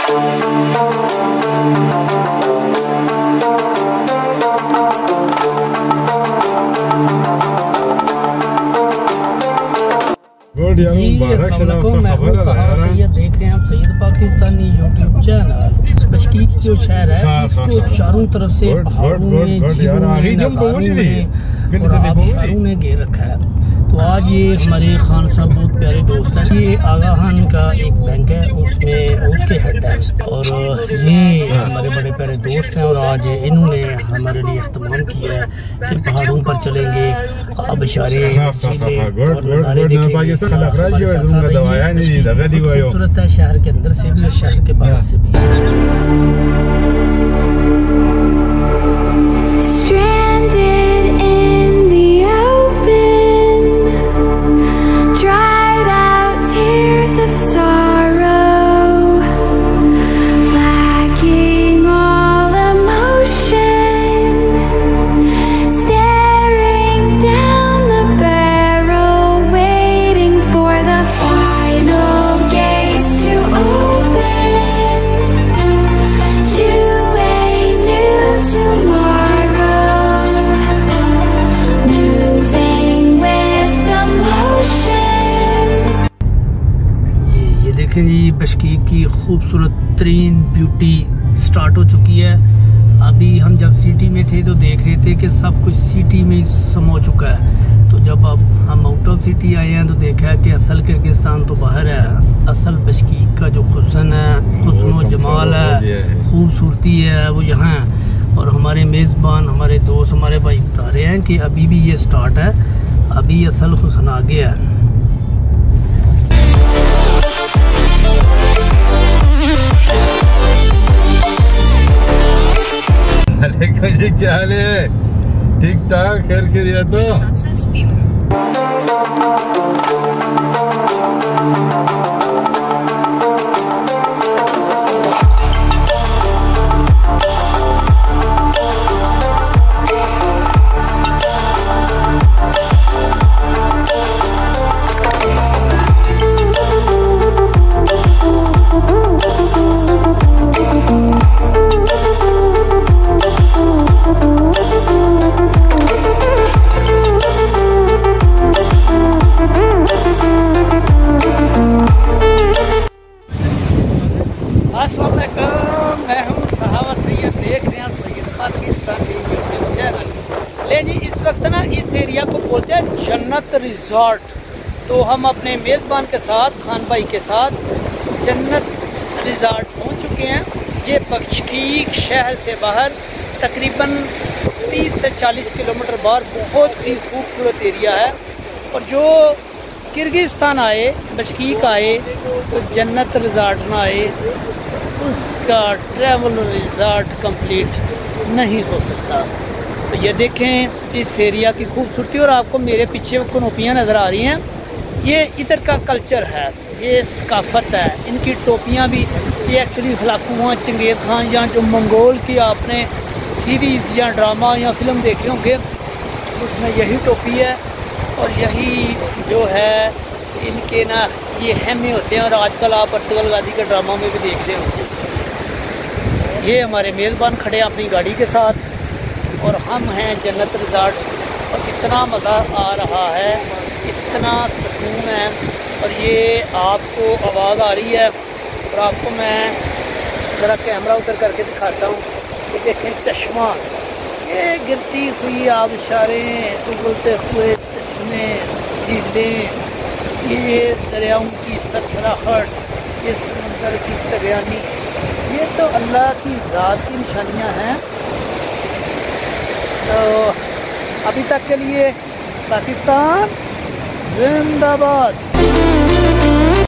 ये देख रहे हैं आप Syed Pakistani YouTube channel. Bishkek जो शहर है इसको चारों तरफ से पहाड़ों ने घेर रखा है। तो आज ये हमारे खान साहब बहुत प्यारे दोस्त हैं। ये आगा खान का एक बैंक है, उसमें उसके हेड है और ये हमारे बड़े प्यारे दोस्त हैं। और आज इन्होंने हमारे लिए इख्तिमाम किया है कि पहाड़ों पर चलेंगे, अब इशारे खूबसूरत है शहर के अंदर से भी और शहर के बाहर से भी। जी बिश्केक की खूबसूरत तरीन ब्यूटी स्टार्ट हो चुकी है। अभी हम जब सिटी में थे तो देख रहे थे कि सब कुछ सिटी में समा चुका है। तो जब अब हम आउट ऑफ सिटी आए हैं तो देखा कि असल किर्गिस्तान तो बाहर है। असल बिश्केक का जो हुस्न है, हुस्न जमाल है, खूबसूरती है, वो यहाँ है। और हमारे मेज़बान, हमारे दोस्त, हमारे भाई बता रहे हैं कि अभी भी ये स्टार्ट है, अभी असल हुस्न आ गया है। क्या हाल है? ठीक ठाक, खैर खैरियत हो? मैं हूँ साहब सैयद, देख रहे हैं सैयद पाकिस्तानी यूट्यूब चैनल। ले जी इस वक्त ना इस एरिया को बोलते हैं जन्नत रिजॉर्ट। तो हम अपने मेज़बान के साथ, खान भाई के साथ जन्नत रिजॉर्ट पहुँच चुके हैं। ये बिश्केक शहर से बाहर तकरीबन 30 से 40 किलोमीटर बाहर बहुत ही खूबसूरत एरिया है। और जो किर्गिस्तान आए, बिश्केक आए तो जन्नत रिजॉर्ट ना आए, उसका ट्रैवल रिजॉर्ट कंप्लीट नहीं हो सकता। तो ये देखें इस एरिया की खूबसूरती। और आपको मेरे पीछे कनोपियाँ नज़र आ रही हैं, ये इधर का कल्चर है, ये सकाफत है। इनकी टोपियाँ भी, ये एक्चुअली हलाकुआं चंगेज़ खान या जो मंगोल की आपने सीरीज़ या ड्रामा या फिल्म देखे होंगे, उसमें यही टोपी है और यही जो है इनके ना ये हेमे होते हैं। और आजकल आप अर्तुगरुल गाजी के ड्रामा में भी देख रहे होंगे। ये हमारे मेज़बान खड़े हैं अपनी गाड़ी के साथ और हम हैं जन्नत रिजॉर्ट। और इतना मज़ा आ रहा है, इतना सुकून है। और ये आपको आवाज़ आ रही है और आपको मैं ज़रा कैमरा उधर करके दिखाता हूँ कि देखें चश्मा, ये गिरती हुई आबशारें, उगलते हुए चश्मे, झीलें, ये दरियाओं की सरसराहट, ये समंदर की तगयानी, ये तो अल्लाह की ज़ात की निशानियाँ हैं। तो अभी तक के लिए पाकिस्तान जिंदाबाद।